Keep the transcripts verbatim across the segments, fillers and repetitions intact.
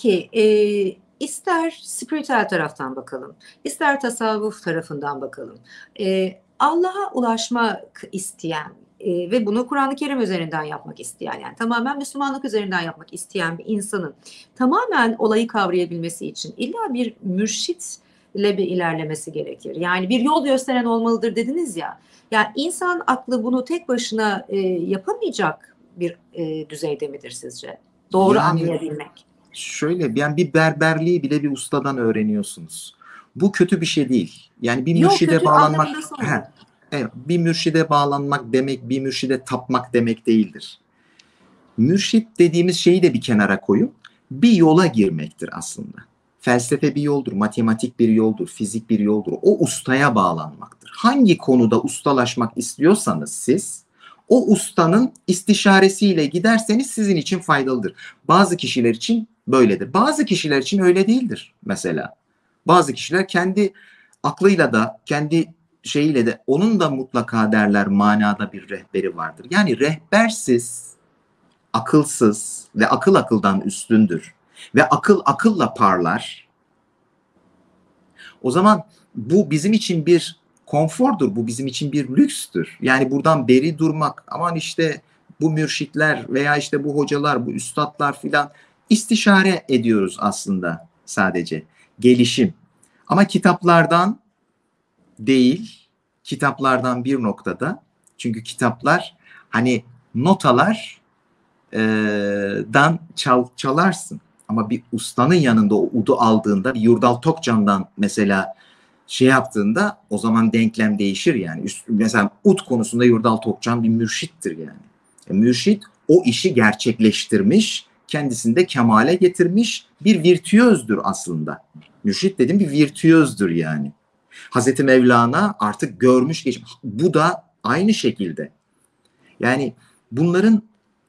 ki e, ister spiritüel taraftan bakalım, ister tasavvuf tarafından bakalım. E, Allah'a ulaşmak isteyen e, ve bunu Kur'an-ı Kerim üzerinden yapmak isteyen, yani tamamen Müslümanlık üzerinden yapmak isteyen bir insanın tamamen olayı kavrayabilmesi için illa bir mürşitle bir ilerlemesi gerekir. Yani bir yol gösteren olmalıdır dediniz ya. Yani insan aklı bunu tek başına e, yapamayacak bir e, düzeyde midir sizce? Doğru Yani anlayabilmek. şöyle, yani bir berberliği bile bir ustadan öğreniyorsunuz. Bu kötü bir şey değil. Yani bir Yok, mürşide kötü bağlanmak, anlamında heh, sormadım. evet, bir mürşide bağlanmak demek, bir mürşide tapmak demek değildir. Mürşit dediğimiz şeyi de bir kenara koyup bir yola girmektir aslında. Felsefe bir yoldur, matematik bir yoldur, fizik bir yoldur. O ustaya bağlanmaktır. Hangi konuda ustalaşmak istiyorsanız siz, o ustanın istişaresiyle giderseniz sizin için faydalıdır. Bazı kişiler için böyledir. Bazı kişiler için öyle değildir mesela. Bazı kişiler kendi aklıyla da, kendi şeyiyle de, onun da mutlaka derler manada bir rehberi vardır. Yani rehbersiz, akılsız ve akıl akıldan üstündür ve akıl akılla parlar. O zaman bu bizim için bir konfordur, bu bizim için bir lükstür. Yani buradan beri durmak, aman işte bu mürşitler veya işte bu hocalar, bu üstadlar filan, istişare ediyoruz aslında sadece. Gelişim. Ama kitaplardan değil, kitaplardan bir noktada, çünkü kitaplar hani notalar dan çal, çalarsın. Ama bir ustanın yanında o udu aldığında, bir Yurdal Tokcan'dan mesela şey yaptığında, o zaman denklem değişir yani. Üst, mesela ud konusunda Yurdal Tokcan bir mürşittir yani. E, mürşit o işi gerçekleştirmiş, kendisini de kemale getirmiş bir virtüözdür aslında. Mürşit dediğim bir virtüözdür yani. Hazreti Mevlana artık görmüş geçmiş. Bu da aynı şekilde. Yani bunların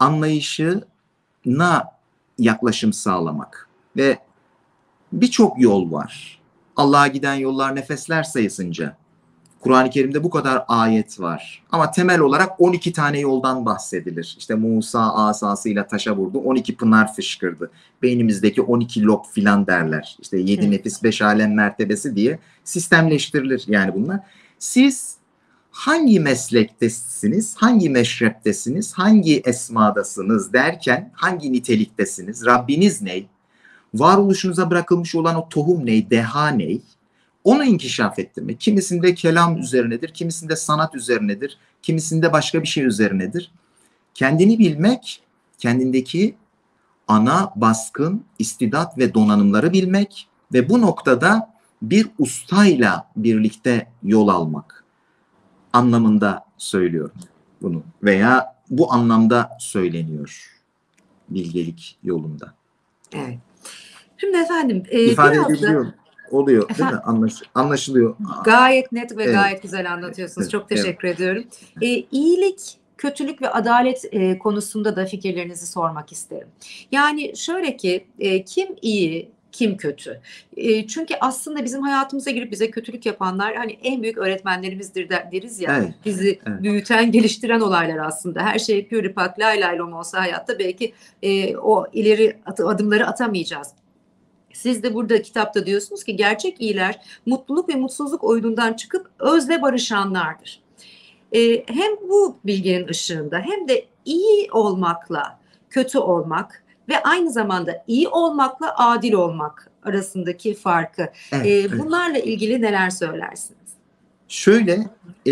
anlayışına yaklaşım sağlamak ve birçok yol var. Allah'a giden yollar nefesler sayısınca. Kur'an-ı Kerim'de bu kadar ayet var. Ama temel olarak on iki tane yoldan bahsedilir. İşte Musa asasıyla taşa vurdu, on iki pınar fışkırdı. Beynimizdeki on iki lob filan derler. İşte yedi nefis beş alem mertebesi diye sistemleştirilir yani bunlar. Siz hangi meslektesiniz, hangi meşreptesiniz, hangi esmadasınız derken hangi niteliktesiniz, Rabbiniz ne, varoluşunuza bırakılmış olan o tohum ne, deha ne, onu inkişaf ettirmek. Kimisinde kelam üzerinedir, kimisinde sanat üzerinedir, kimisinde başka bir şey üzerinedir. Kendini bilmek, kendindeki ana baskın, istidat ve donanımları bilmek ve bu noktada bir ustayla birlikte yol almak anlamında söylüyorum bunu veya bu anlamda söyleniyor bilgelik yolunda. Evet. Şimdi efendim e, İfade biraz edebiliyor da oluyor değil efendim, mi? Anlaş, anlaşılıyor. gayet net ve Evet. gayet güzel anlatıyorsunuz. Evet. Çok Evet. teşekkür ediyorum. E, iyilik, kötülük ve adalet e, konusunda da fikirlerinizi sormak isterim. Yani şöyle ki e, kim iyi, kim kötü? E, çünkü aslında bizim hayatımıza girip bize kötülük yapanlar hani en büyük öğretmenlerimizdir der, deriz ya. Evet. Bizi Evet. büyüten, geliştiren olaylar aslında. Her şey püripak, lay lay lom olsa hayatta belki e, o ileri at- adımları atamayacağız. Siz de burada kitapta diyorsunuz ki gerçek iyiler mutluluk ve mutsuzluk oyunundan çıkıp özle barışanlardır. Ee, hem bu bilginin ışığında hem de iyi olmakla kötü olmak ve aynı zamanda iyi olmakla adil olmak arasındaki farkı, Evet. e, Evet. bunlarla ilgili neler söylersiniz? Şöyle e,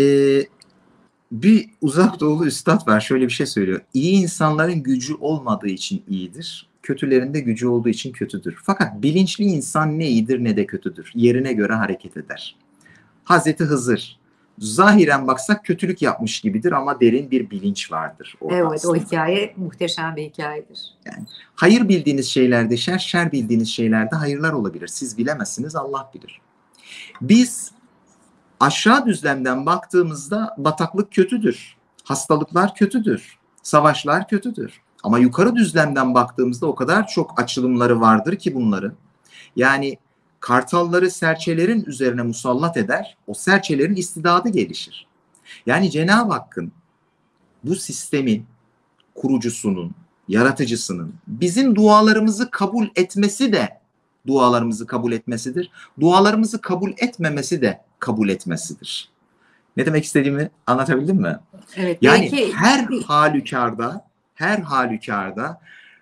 bir uzak doğulu üstad var, şöyle bir şey söylüyor. İyi insanların gücü olmadığı için iyidir. Kötülerin de gücü olduğu için kötüdür. Fakat bilinçli insan ne iyidir ne de kötüdür. Yerine göre hareket eder. Hazreti Hızır. Zahiren baksak kötülük yapmış gibidir ama derin bir bilinç vardır orada Evet, o aslında. hikaye muhteşem bir hikayedir. Yani hayır bildiğiniz şeylerde şer, şer bildiğiniz şeylerde hayırlar olabilir. Siz bilemezsiniz, Allah bilir. Biz aşağı düzlemden baktığımızda bataklık kötüdür. Hastalıklar kötüdür. Savaşlar kötüdür. Ama yukarı düzlemden baktığımızda o kadar çok açılımları vardır ki bunların. Yani kartalları serçelerin üzerine musallat eder. O serçelerin istidadı gelişir. Yani Cenab-ı Hakk'ın bu sistemin kurucusunun, yaratıcısının bizim dualarımızı kabul etmesi de dualarımızı kabul etmesidir. Dualarımızı kabul etmemesi de kabul etmesidir. Ne demek istediğimi anlatabildim mi? Evet, yani belki her halükarda her halükarda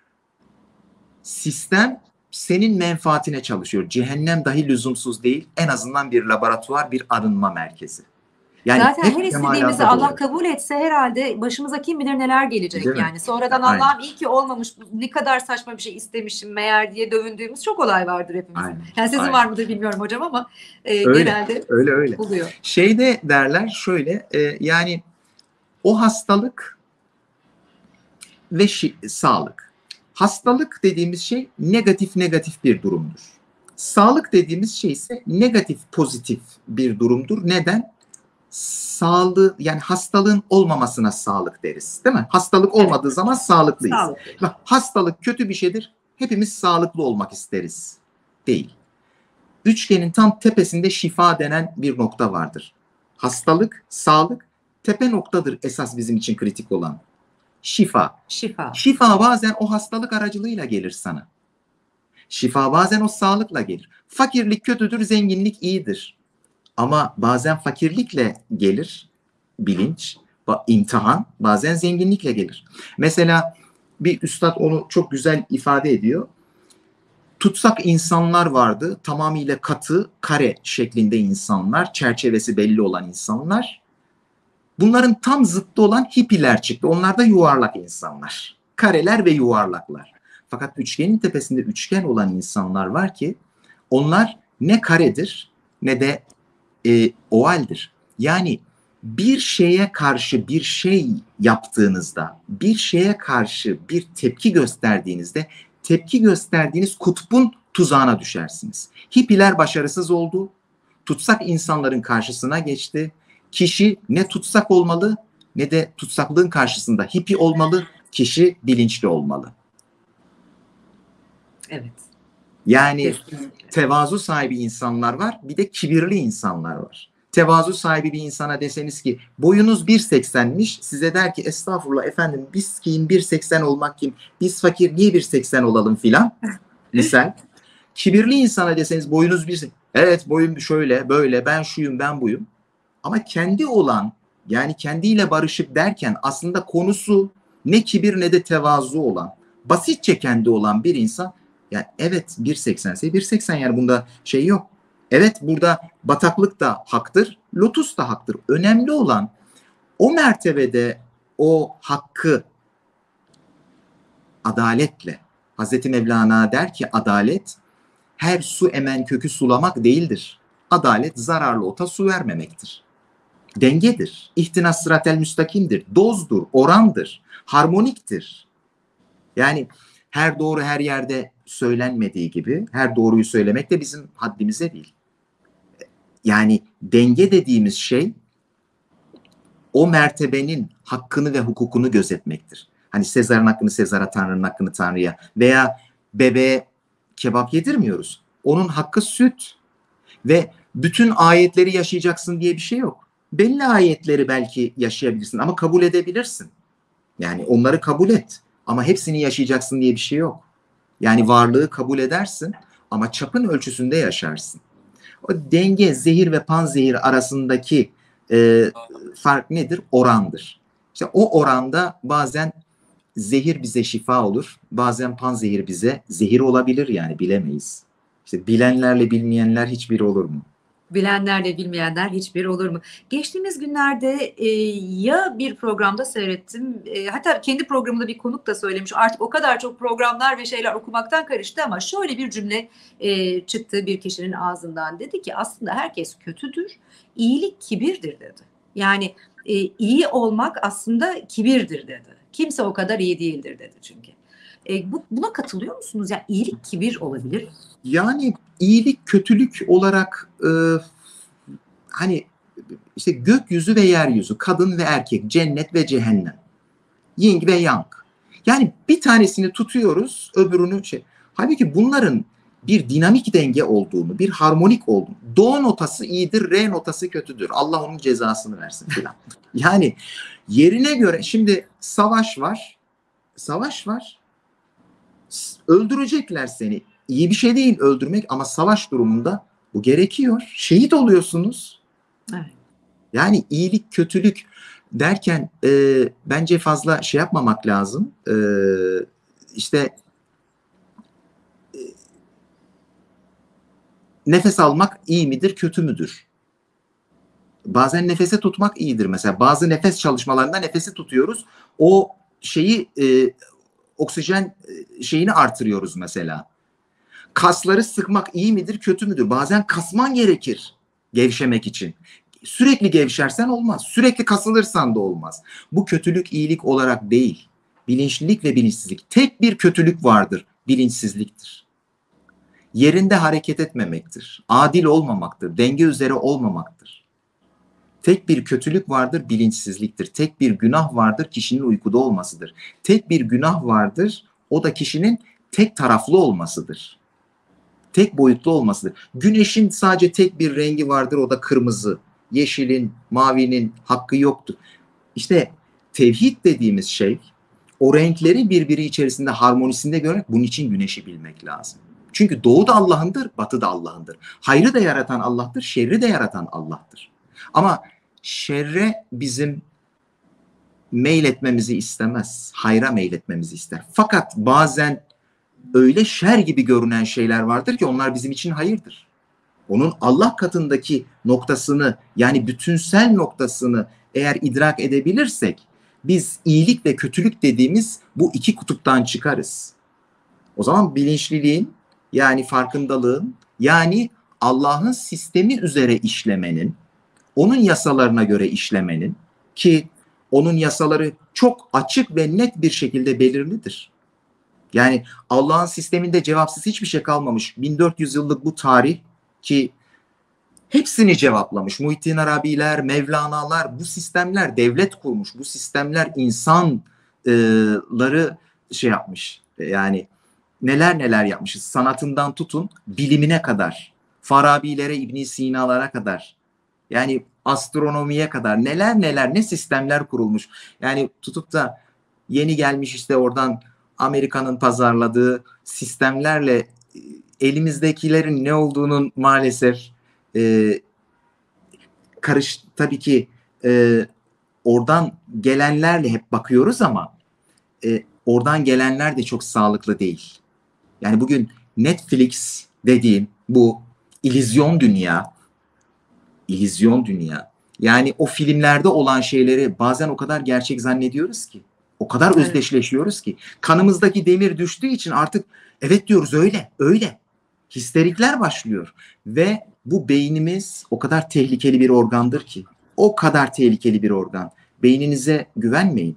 sistem senin menfaatine çalışıyor. Cehennem dahi lüzumsuz değil. En azından bir laboratuvar, bir arınma merkezi. Yani zaten hep her istediğimizi kemalata Allah doğru. kabul etse herhalde başımıza kim bilir neler gelecek Değil mi? yani. Sonradan Aynen. Allah'ım iyi ki olmamış, ne kadar saçma bir şey istemişim meğer diye dövündüğümüz çok olay vardır hepimizin. Aynen. Yani sizin Aynen. var mıdır bilmiyorum hocam ama e, Öyle, genelde öyle öyle. oluyor. Şeyde derler şöyle e, yani o hastalık ve şi- sağlık. Hastalık dediğimiz şey negatif negatif bir durumdur. Sağlık dediğimiz şey ise negatif pozitif bir durumdur. Neden? Sağlığı yani hastalığın olmamasına sağlık deriz. Değil mi? Hastalık olmadığı Evet. zaman sağlıklıyız. Sağlık. Hastalık kötü bir şeydir. Hepimiz sağlıklı olmak isteriz. Değil. Üçgenin tam tepesinde şifa denen bir nokta vardır. Hastalık, sağlık, tepe noktadır esas bizim için kritik olan. Şifa. Şifa. Şifa bazen o hastalık aracılığıyla gelir sana. Şifa bazen o sağlıkla gelir. Fakirlik kötüdür, zenginlik iyidir. Ama bazen fakirlikle gelir bilinç, imtihan, bazen zenginlikle gelir. Mesela bir üstad onu çok güzel ifade ediyor. Tutsak insanlar vardı, tamamıyla katı, kare şeklinde insanlar, çerçevesi belli olan insanlar. Bunların tam zıttı olan hippiler çıktı. Onlar da yuvarlak insanlar. Kareler ve yuvarlaklar. Fakat üçgenin tepesinde üçgen olan insanlar var ki onlar ne karedir ne de e, ovaldir. Yani bir şeye karşı bir şey yaptığınızda, bir şeye karşı bir tepki gösterdiğinizde tepki gösterdiğiniz kutbun tuzağına düşersiniz. Hippiler başarısız oldu. Tutsak insanların karşısına geçti. Kişi ne tutsak olmalı ne de tutsaklığın karşısında hippi olmalı. Kişi bilinçli olmalı. Evet. Yani Kesinlikle. tevazu sahibi insanlar var, bir de kibirli insanlar var. Tevazu sahibi bir insana deseniz ki boyunuz bir seksenmiş, size der ki estağfurullah efendim biz kim bir seksen olmak kim, biz fakir niye bir seksen olalım filan. Misal. Kibirli insana deseniz boyunuz bir seksen, evet boyum şöyle böyle ben şuyum ben buyum. Ama kendi olan yani kendiyle barışık derken aslında konusu ne kibir ne de tevazu olan, basitçe kendi olan bir insan yani evet bir seksen ise bir seksen yani bunda şey yok. Evet burada bataklık da haktır, lotus da haktır. Önemli olan o mertebede o hakkı adaletle. Hazreti Mevlana der ki adalet her su emen kökü sulamak değildir. Adalet zararlı ota su vermemektir. Dengedir. İhtinas sıratel müstakimdir. Dozdur, orandır, harmoniktir. Yani her doğru her yerde söylenmediği gibi her doğruyu söylemek de bizim haddimize değil. Yani denge dediğimiz şey o mertebenin hakkını ve hukukunu gözetmektir. Hani Sezar'ın hakkını Sezar'a, Tanrı'nın hakkını Tanrı'ya veya bebeğe kebap yedirmiyoruz. Onun hakkı süt ve bütün ayetleri yaşayacaksın diye bir şey yok. Belli ayetleri belki yaşayabilirsin ama kabul edebilirsin. Yani onları kabul et ama hepsini yaşayacaksın diye bir şey yok. Yani varlığı kabul edersin ama çapın ölçüsünde yaşarsın. O denge, zehir ve panzehir arasındaki e, fark nedir? Orandır. İşte o oranda bazen zehir bize şifa olur, bazen panzehir bize zehir olabilir yani bilemeyiz. İşte bilenlerle bilmeyenler hiçbiri olur mu? Bilenlerle bilmeyenler hiçbir olur mu? Geçtiğimiz günlerde e, ya bir programda seyrettim, e, hatta kendi programında bir konuk da söylemiş. Artık o kadar çok programlar ve şeyler okumaktan karıştı ama şöyle bir cümle e, çıktı bir kişinin ağzından. Dedi ki aslında herkes kötüdür, iyilik kibirdir dedi. Yani e, iyi olmak aslında kibirdir dedi. Kimse o kadar iyi değildir dedi çünkü. E, bu, buna katılıyor musunuz? Yani iyilik kibir olabilir. Yani iyilik kötülük olarak e, hani işte gökyüzü ve yeryüzü, kadın ve erkek, cennet ve cehennem, yin ve yang. Yani bir tanesini tutuyoruz, öbürünü şey. Halbuki bunların bir dinamik denge olduğunu, bir harmonik olduğunu. Do notası iyidir, re notası kötüdür. Allah onun cezasını versin filan. Yani yerine göre şimdi savaş var. savaş var. Öldürecekler seni. İyi bir şey değil öldürmek ama savaş durumunda bu gerekiyor. Şehit oluyorsunuz. Evet. Yani iyilik, kötülük derken e, bence fazla şey yapmamak lazım. E, işte e, nefes almak iyi midir, kötü müdür? Bazen nefese tutmak iyidir. Mesela bazı nefes çalışmalarında nefesi tutuyoruz. O şeyi e, oksijen şeyini artırıyoruz mesela. Kasları sıkmak iyi midir, kötü müdür? Bazen kasman gerekir gevşemek için. Sürekli gevşersen olmaz. Sürekli kasılırsan da olmaz. Bu kötülük iyilik olarak değil. Bilinçlilik ve bilinçsizlik. Tek bir kötülük vardır. Bilinçsizliktir. Yerinde hareket etmemektir. Adil olmamaktır. Denge üzere olmamaktır. Tek bir kötülük vardır, bilinçsizliktir. Tek bir günah vardır, kişinin uykuda olmasıdır. Tek bir günah vardır, o da kişinin tek taraflı olmasıdır. Tek boyutlu olmasıdır. Güneşin sadece tek bir rengi vardır, o da kırmızı. Yeşilin, mavinin hakkı yoktur. İşte tevhid dediğimiz şey, o renkleri birbiri içerisinde harmonisinde görmek, bunun için güneşi bilmek lazım. Çünkü doğu da Allah'ındır, batı da Allah'ındır. Hayrı da yaratan Allah'tır, şerri de yaratan Allah'tır. Ama şerre bizim meyletmemizi istemez. Hayra meyletmemizi ister. Fakat bazen öyle şer gibi görünen şeyler vardır ki onlar bizim için hayırdır. Onun Allah katındaki noktasını, yani bütünsel noktasını eğer idrak edebilirsek biz iyilik ve kötülük dediğimiz bu iki kutuptan çıkarız. O zaman bilinçliliğin, yani farkındalığın, yani Allah'ın sistemi üzere işlemenin, onun yasalarına göre işlemenin, ki onun yasaları çok açık ve net bir şekilde belirlidir. Yani Allah'ın sisteminde cevapsız hiçbir şey kalmamış. bin dört yüz yıllık bu tarih ki hepsini cevaplamış. Muhittin Arabiler, Mevlana'lar, bu sistemler devlet kurmuş. Bu sistemler insanları şey yapmış. Yani neler neler yapmışız. Sanatından tutun bilimine kadar. Farabilere, İbn Sina'lara kadar. Yani astronomiye kadar neler neler, ne sistemler kurulmuş. Yani tutup da yeni gelmiş işte oradan Amerika'nın pazarladığı sistemlerle elimizdekilerin ne olduğunun maalesef e, karış tabii ki e, oradan gelenlerle hep bakıyoruz ama e, oradan gelenler de çok sağlıklı değil. Yani bugün Netflix dediğim bu illüzyon dünya, illüzyon dünya. Yani o filmlerde olan şeyleri bazen o kadar gerçek zannediyoruz ki, o kadar Evet. özdeşleşiyoruz ki, kanımızdaki demir düştüğü için artık evet diyoruz, öyle, öyle. Histerikler başlıyor ve bu beynimiz o kadar tehlikeli bir organdır ki, o kadar tehlikeli bir organ. Beyninize güvenmeyin.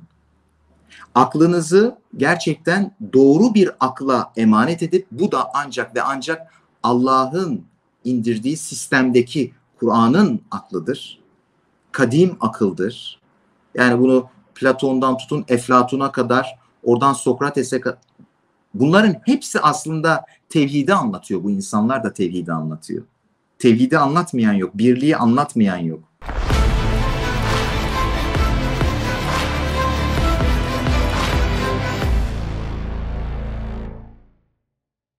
Aklınızı gerçekten doğru bir akla emanet edip, bu da ancak ve ancak Allah'ın indirdiği sistemdeki Kur'an'ın aklıdır. Kadim akıldır. Yani bunu Platon'dan tutun Eflatun'a kadar, oradan Sokrates'e kadar, bunların hepsi aslında tevhidi anlatıyor. Bu insanlar da tevhidi anlatıyor. Tevhidi anlatmayan yok, birliği anlatmayan yok.